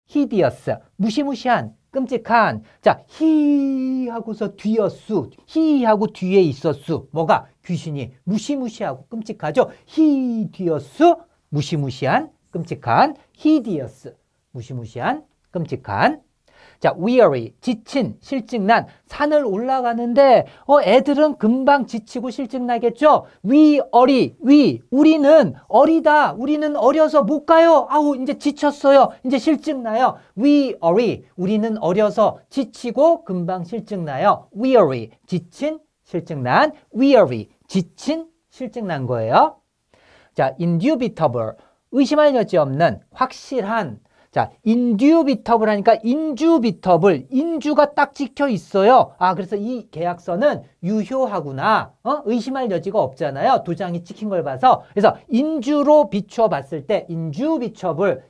hideous, 무시무시한, 끔찍한. 자, he 하고서 뒤였수, he 하고 뒤에 있었수. 뭐가? 귀신이 무시무시하고 끔찍하죠. hideous, 무시무시한, 끔찍한. hideous, 무시무시한, 끔찍한. 자, weary, 지친, 실증난. 산을 올라가는데 애들은 금방 지치고 실증나겠죠. 우리는 어리다. 우리는 어려서 못 가요. 아우, 이제 지쳤어요. 이제 실증나요. weary, 우리는 어려서 지치고 금방 실증나요. weary, 지친, 실증난. weary, 지친, 실증난 거예요. 자, indubitable, 의심할 여지 없는, 확실한. 자, indubitable 하니까 indubitable, 인주가 딱 찍혀 있어요. 아, 그래서 이 계약서는 유효하구나. 의심할 여지가 없잖아요. 도장이 찍힌 걸 봐서. 그래서 인주로 비추어 봤을 때 indubitable,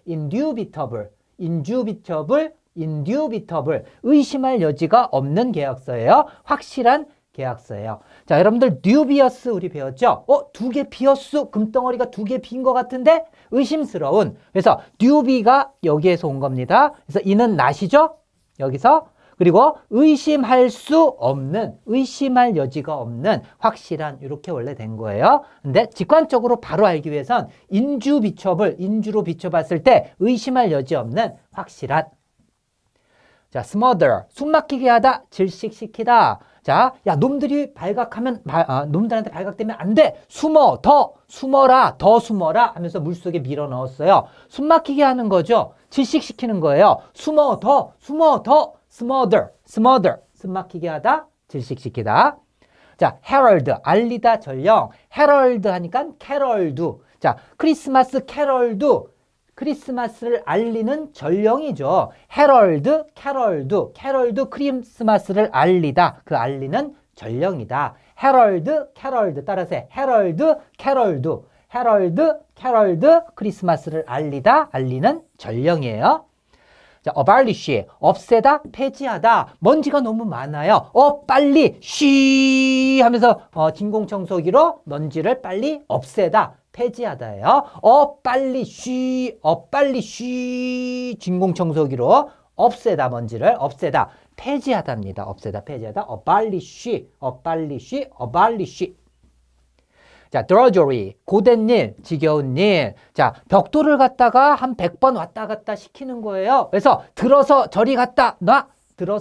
의심할 여지가 없는 계약서예요. 확실한 계약서예요. 자, 여러분들 dubious 우리 배웠죠? 두 개 비었수, 금덩어리가 두 개 빈 것 같은데 의심스러운. 그래서 dubi가 여기에서 온 겁니다. 그래서 이는 not이죠? 여기서. 그리고 의심할 수 없는, 의심할 여지가 없는, 확실한, 이렇게 원래 된 거예요. 근데 직관적으로 바로 알기 위해선 indubitable, 인주로 비춰봤을 때 의심할 여지 없는, 확실한. 자, smother, 숨막히게 하다, 질식시키다. 자, 야, 놈들이 발각하면, 놈들한테 발각되면 안 돼. 숨어라, 더 숨어라 하면서 물속에 밀어 넣었어요. 숨막히게 하는 거죠. 질식시키는 거예요. 숨어, 더, smother, 숨막히게 하다, 질식시키다. 자, herald, 알리다, 전령. herald 하니까 캐럴도. 자, 크리스마스 캐럴도. 크리스마스를 알리는 전령이죠. 헤럴드, 캐럴도 크리스마스를 알리다. 그 알리는 전령이다. 헤럴드, 따라서 헤럴드, 캐럴드, 크리스마스를 알리다, 알리는 전령이에요. 자, abolish, 없애다, 폐지하다. 먼지가 너무 많아요. 빨리 쉬 하면서 진공청소기로 먼지를 빨리 없애다. 폐지하다예요. 빨리 쉬 진공청소기로 없애다, 먼지를 없애다, 폐지하다입니다. 없애다, 폐지하다. abolish. 자, drudgery, 고된 일, 지겨운 일. 자, 벽돌을 갖다가 한 100번 왔다 갔다 시키는 거예요. 그래서 들어서 저리 갔다 놔.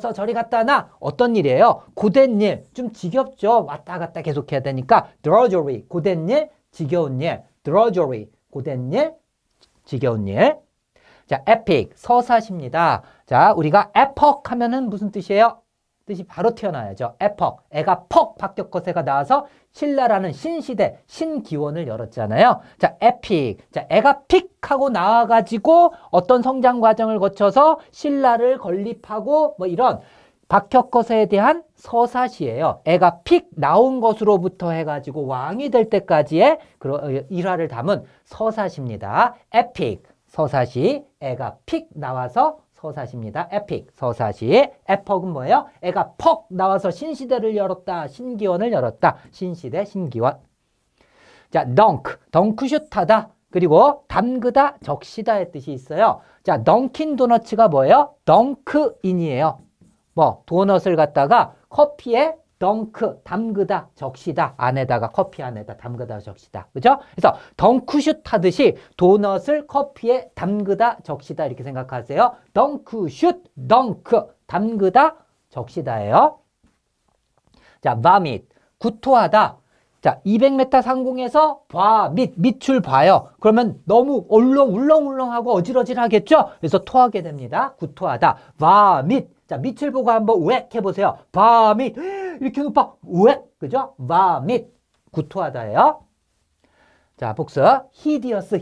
어떤 일이에요? 고된 일, 좀 지겹죠? 왔다 갔다 계속 해야 되니까 drudgery, 고된 일, 지겨운 일. drudgery, 고된 일, 지겨운 일. 자, epic, 서사시입니다. 자, 우리가 epoch 하면은 무슨 뜻이에요? 뜻이 바로 튀어나와야죠. epoch, 애가 퍽 박격거세가 나와서 신라라는 신시대, 신기원을 열었잖아요. 자, epic, 자, 애가 픽 하고 나와가지고 어떤 성장 과정을 거쳐서 신라를 건립하고 뭐 이런 박격거세에 대한 서사시예요. 애가 픽 나온 것으로부터 해가지고 왕이 될 때까지의 일화를 담은 서사시입니다. epic, 서사시, 애가 픽 나와서 서사시입니다. epic, 서사시. epoch은 뭐예요? 애가 퍽 나와서 신시대를 열었다, 신기원을 열었다. 신시대, 신기원. 자, 덩크슛 하다. 그리고 담그다, 적시다의 뜻이 있어요. 자, 덩킨 도너츠가 뭐예요? 덩크인이에요. 도넛을 갖다가 커피에 덩크, 담그다, 적시다. 안에다가, 커피 안에다 담그다, 적시다. 그죠? 그래서 덩크슛 하듯이 도넛을 커피에 담그다, 적시다. 이렇게 생각하세요. 덩크슛, 덩크, 담그다, 적시다예요. 자, vomit, 구토하다. 자, 200m 상공에서 밑을 봐요. 그러면 너무 울렁울렁하고 어질어질하겠죠? 그래서 토하게 됩니다. 구토하다. vomit. 자, 밑을 보고 한번 우액 해보세요. vomit. 이렇게 높아. 우액. 그죠? vomit. 구토하다예요. 자, 복수. hideous,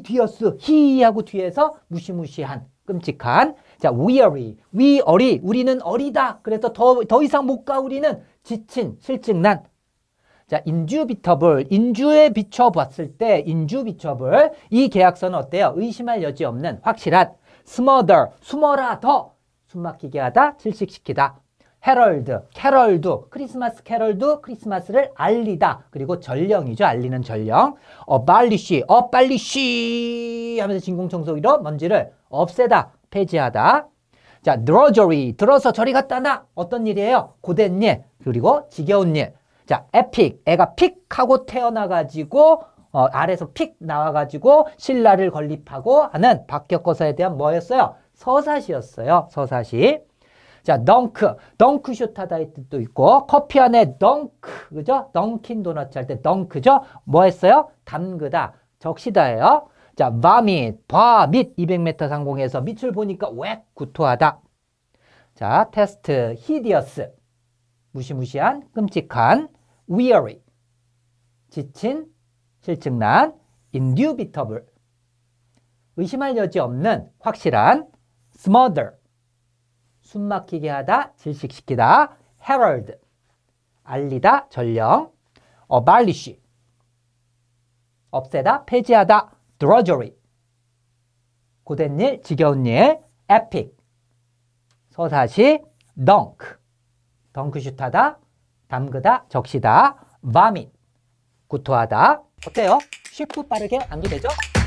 he 하고 뒤에서 무시무시한, 끔찍한. 자, weary, 우리는 어리다. 그래서 더 이상 못 가. 우리는 지친, 실증난. 자, indubitable, 인주에 비춰봤을 때 indubitable. 이 계약서는 어때요? 의심할 여지 없는, 확실한. smother, 숨어라, 더. 숨막히게 하다, 질식시키다. 헤럴드, 캐럴도, 크리스마스 캐럴도 크리스마스를 알리다. 그리고 전령이죠. 알리는 전령. 빨리 쉬 하면서 진공청소기로 먼지를 없애다, 폐지하다. 자, drudgery, 들어서 저리 갔다 나. 어떤 일이에요? 고된 일, 그리고 지겨운 일. 자, epic, 애가 픽 하고 태어나가지고 아래에서 픽 나와가지고 신라를 건립하고 하는 박격거사에 대한 뭐였어요? 서사시였어요. 서사시. 자, 덩크슛 하다 이 뜻도 있고, 커피 안에 덩크, 그죠? 덩킨 도넛 할 때 덩크죠? 뭐 했어요? 담그다, 적시다예요. 자, vomit, 및 200m 상공에서 밑을 보니까 웩, 구토하다. 자, 테스트, hideous, 무시무시한, 끔찍한, weary, 지친, 실증난, indubitable, 의심할 여지 없는, 확실한, smother, 숨막히게 하다, 질식시키다, herald, 알리다, 전령, abolish, 없애다, 폐지하다, drudgery, 고된 일, 지겨운 일, epic, 서사시, dunk, 덩크슛 하다, 담그다, 적시다, vomit, 구토하다. 어때요? 쉽고 빠르게 암기되죠?